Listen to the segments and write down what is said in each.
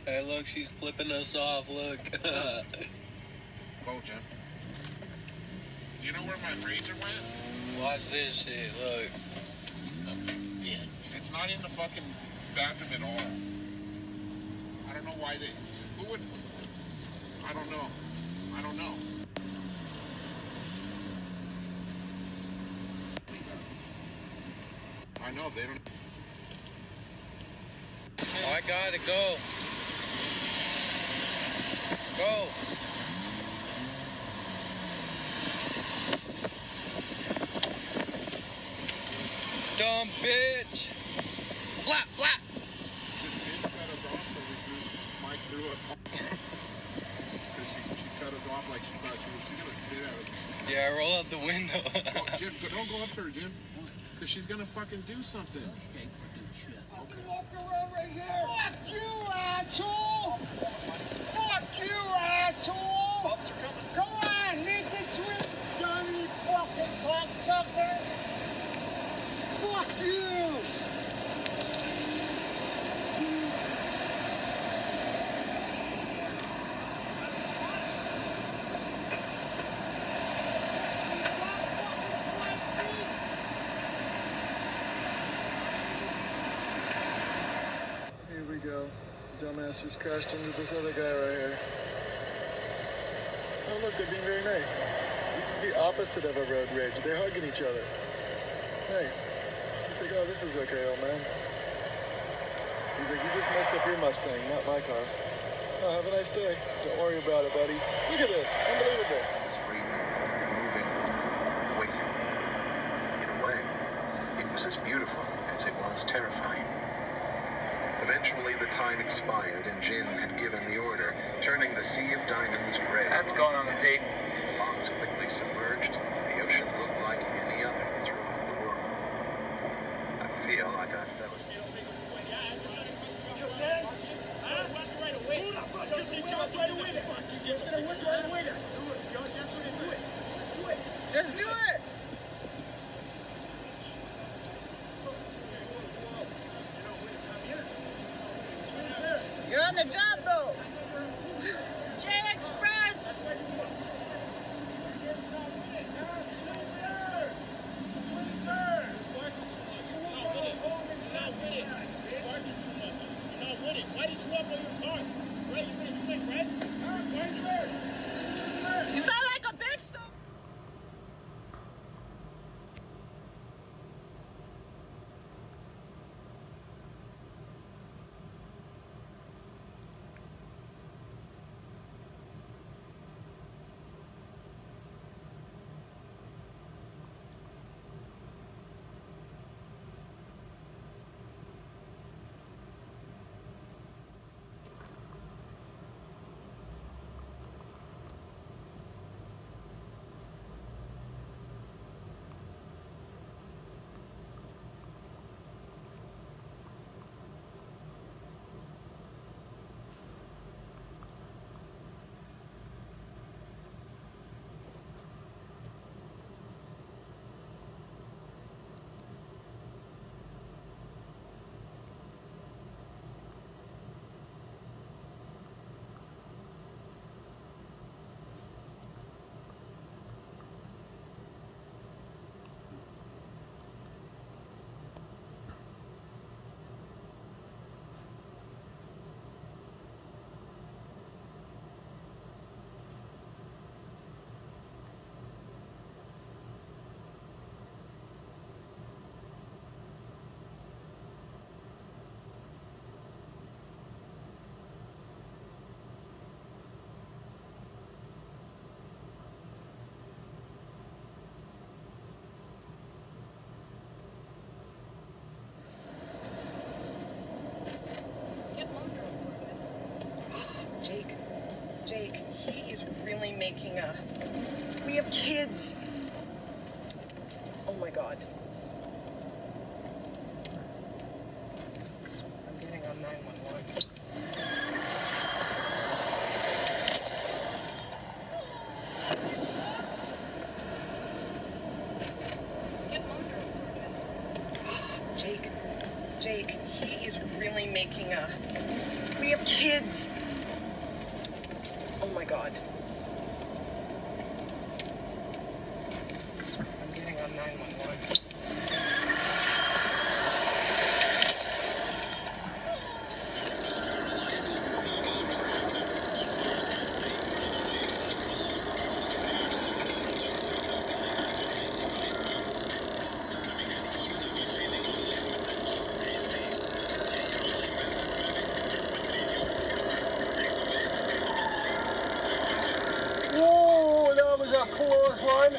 Hey, look, she's flipping us off. Look. Go, Jim. Do you know where my razor went? Watch this shit. Look. Yeah. It's not in the fucking bathroom at all. I don't know why they. Who would? I don't know. I don't know. I know they don't. Oh, I got it. Go. Go. Dumb bitch. Blah, blah. This bitch cut us off, so we Mike threw it. Because she cut us off like she thought she's going to spit at us. Yeah, roll out the window. Oh, Jim, don't go up to her, Jim. Because she's going to fucking do something. I'm gonna walk around right here. Fuck you, asshole! Fuck you, asshole! Officer coming. Go on, listen to it, dummy fucking cocksucker! Fuck you! Here we go. Dumbass just crashed into this other guy right here. Oh look, they're being very nice. This is the opposite of a road rage. They're hugging each other. Nice. He's like, oh, this is okay, old man. He's like, you just messed up your Mustang, not my car. Oh, have a nice day. Don't worry about it, buddy. Look at this. Unbelievable. It's breathing, moving, waiting. In a way, it was as beautiful as it was terrifying. Eventually, the time expired, and Jin had given the order, turning the Sea of Diamonds red. That's going on the tape. Bonds quickly submerged. The ocean looked like any other throughout the world. I feel like I fell asleep. Just do it! You're on the job, though! J-Express! Why did you walk on your car? Right? You're gonna slick, right? You sound like a bitch, though! Jake, he is really making a... We have kids. Oh my God. I'm getting on 911. Jake, he is really making a... We have kids. Oh my God. I'm getting on 911. Whoa, that was a close one.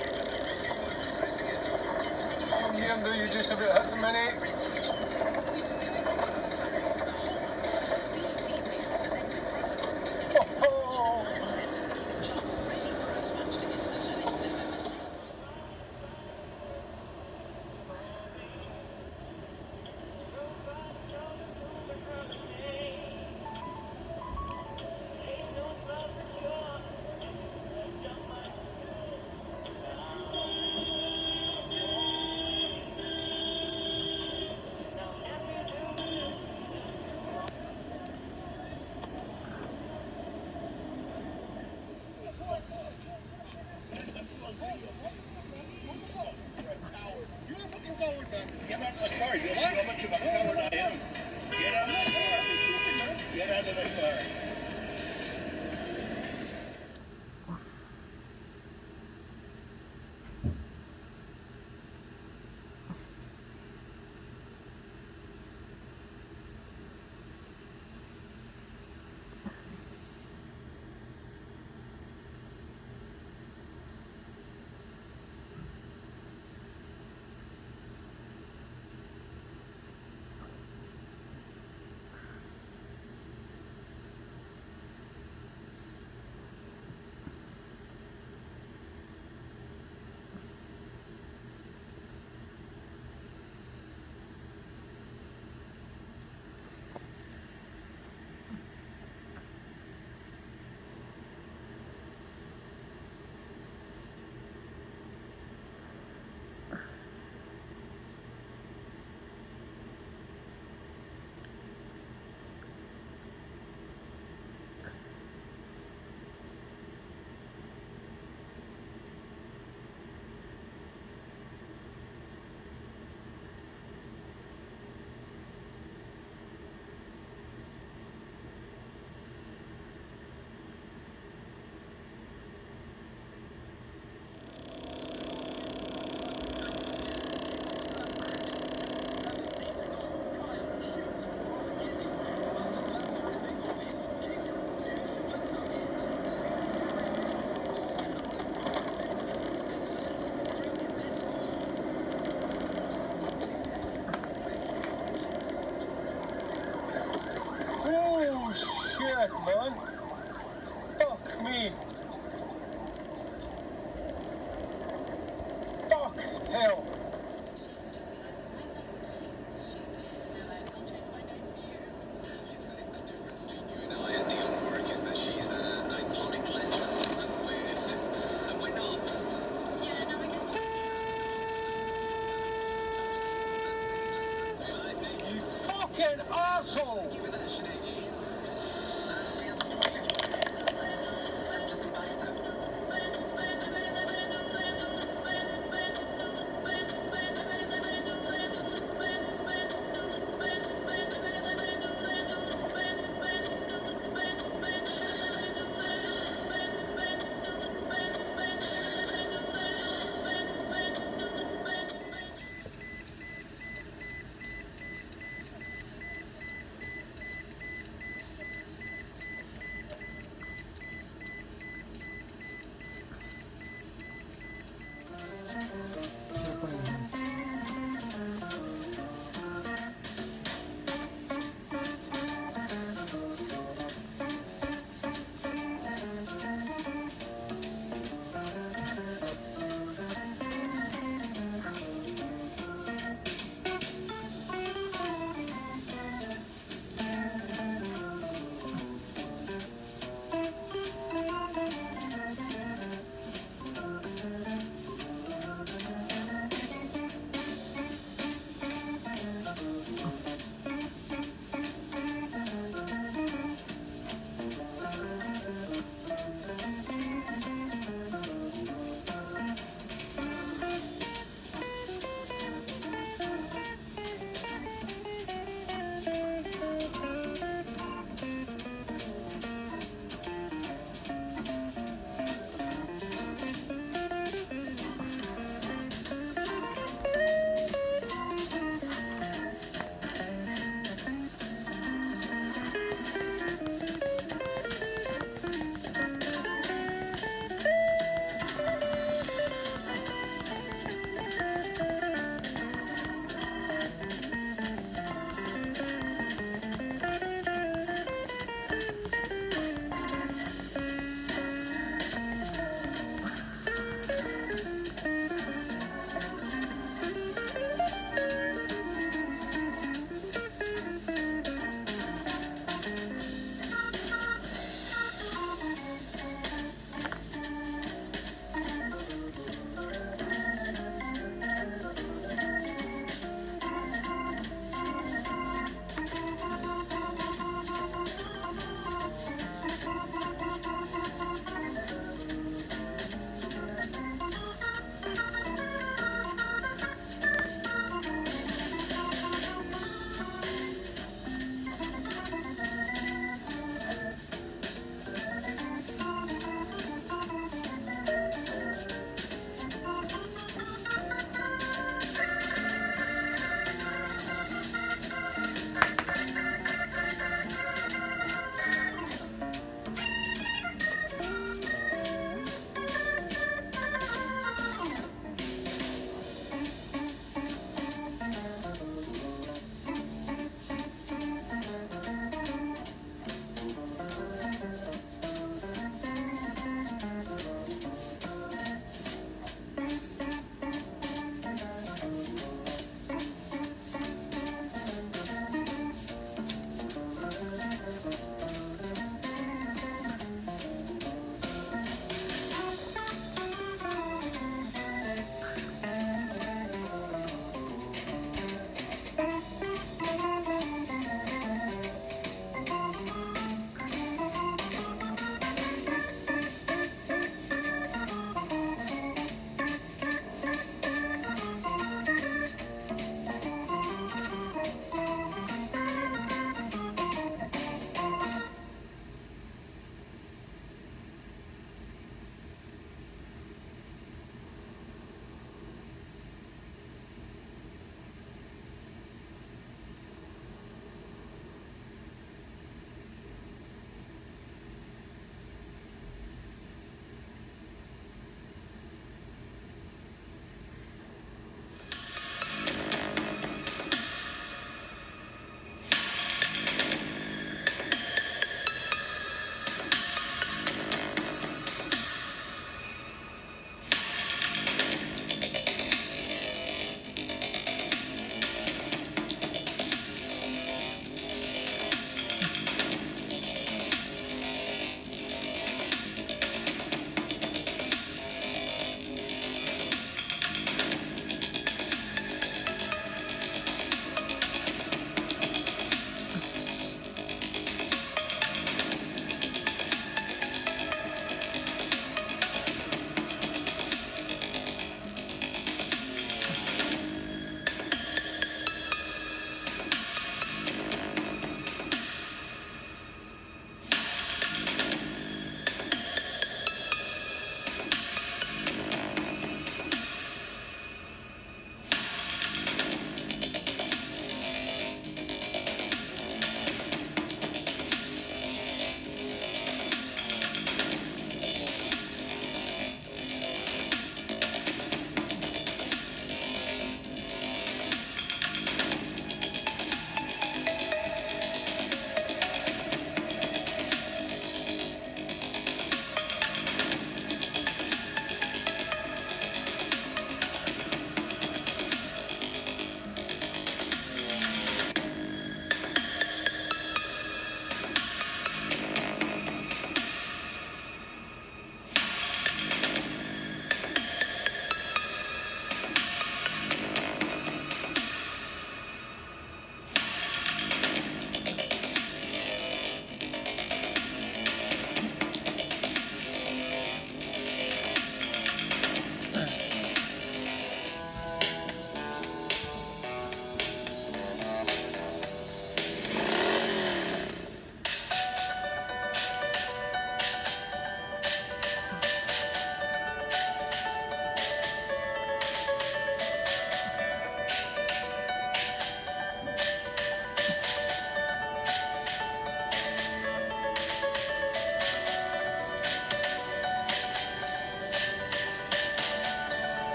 Jim, do you just about hit the minute? Get out of the car. You'll see how much of a coward I am. Get out of the car. Get out of the car. Shit, man. Fuck me. Fuck hell. You fucking asshole!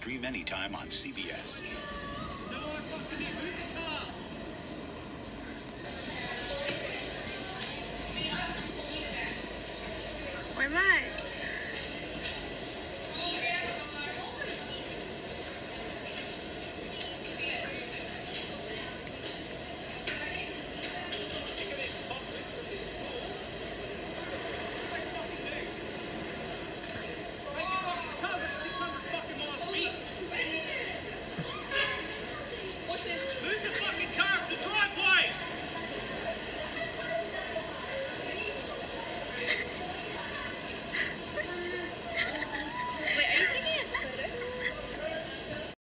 Stream anytime on CBS.